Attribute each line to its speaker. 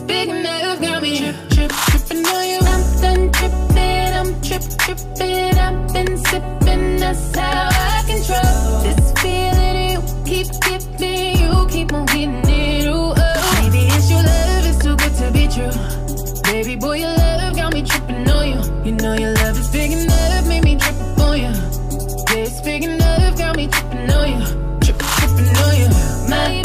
Speaker 1: big enough, got me tripping on you. I'm done tripping, I'm tripping. I've been sipping, that's how I control this feeling you keep giving. You keep on getting it, ooh, oh. Maybe it's your love, it's too good to be true. Baby boy, your love got me tripping on you. You know your love is big enough, made me trip up on you. Yeah, it's big enough, got me tripping on you. Tripping on you. My